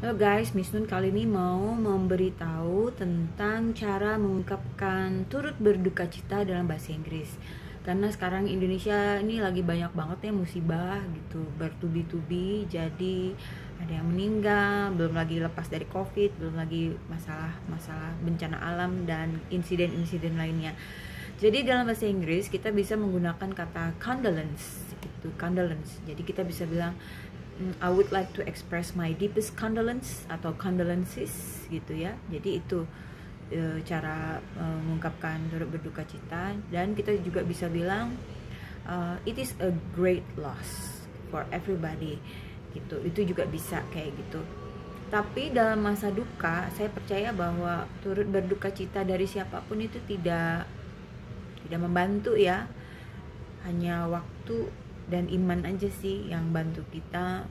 Halo guys, Miss Nun kali ini mau memberitahu tentang cara mengungkapkan turut berduka cita dalam bahasa Inggris. Karena sekarang Indonesia ini lagi banyak banget ya musibah gitu, bertubi-tubi. Jadi ada yang meninggal, belum lagi lepas dari COVID, belum lagi masalah bencana alam dan insiden-insiden lainnya. Jadi dalam bahasa Inggris kita bisa menggunakan kata condolence gitu, condolence. Jadi kita bisa bilang I would like to express my deepest condolence atau condolences gitu ya. Jadi itu cara mengungkapkan turut berduka cita. Dan kita juga bisa bilang it is a great loss for everybody gitu. Itu juga bisa kayak gitu. Tapi dalam masa duka, saya percaya bahwa turut berduka cita dari siapapun itu tidak membantu ya. Hanya waktu dan iman aja sih yang bantu kita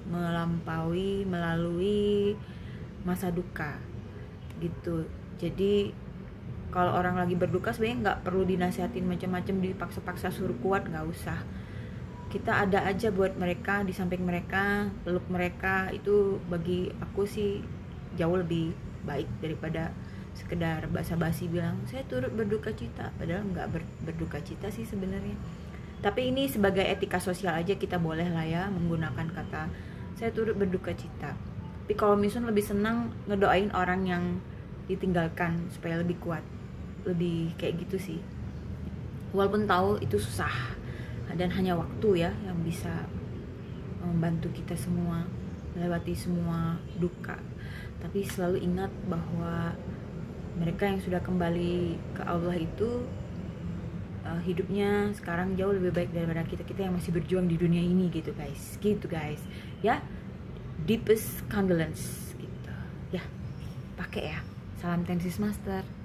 melalui masa duka gitu. Jadi kalau orang lagi berduka sebenarnya nggak perlu dinasihatin macam-macam, dipaksa-paksa suruh kuat, nggak usah. Kita ada aja buat mereka, di samping mereka, peluk mereka, itu bagi aku sih jauh lebih baik daripada sekedar basa-basi bilang saya turut berduka cita, padahal nggak berduka cita sih sebenarnya. Tapi ini sebagai etika sosial aja kita boleh lah ya menggunakan kata saya turut berduka cita. Tapi kalau misalnya lebih senang ngedoain orang yang ditinggalkan supaya lebih kuat, lebih kayak gitu sih. Walaupun tahu itu susah dan hanya waktu ya yang bisa membantu kita semua melewati semua duka. Tapi selalu ingat bahwa mereka yang sudah kembali ke Allah itu hidupnya sekarang jauh lebih baik daripada kita yang masih berjuang di dunia ini gitu guys ya. Deepest condolence gitu ya, pakai ya. Salam Tensis Master.